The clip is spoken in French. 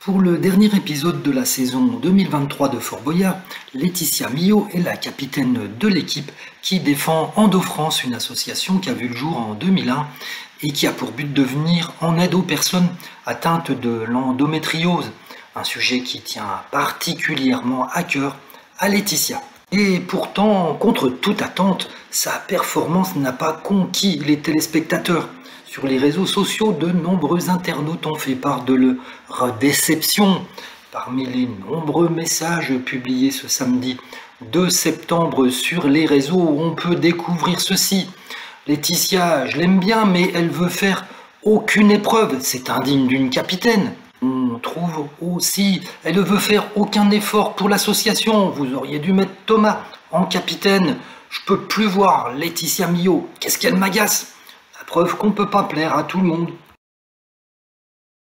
Pour le dernier épisode de la saison 2023 de Fort Boyard, Laetitia Millot est la capitaine de l'équipe qui défend Endo-France, une association qui a vu le jour en 2001 et qui a pour but de venir en aide aux personnes atteintes de l'endométriose, un sujet qui tient particulièrement à cœur à Laetitia. Et pourtant, contre toute attente, sa performance n'a pas conquis les téléspectateurs. Sur les réseaux sociaux, de nombreux internautes ont fait part de leur déception. Parmi les nombreux messages publiés ce samedi 2 septembre sur les réseaux, on peut découvrir ceci. Laetitia, je l'aime bien, mais elle veut faire aucune épreuve. C'est indigne d'une capitaine. On trouve aussi, elle ne veut faire aucun effort pour l'association. Vous auriez dû mettre Thomas en capitaine. Je peux plus voir Laetitia Millot. Qu'est-ce qu'elle m'agace? La preuve qu'on ne peut pas plaire à tout le monde.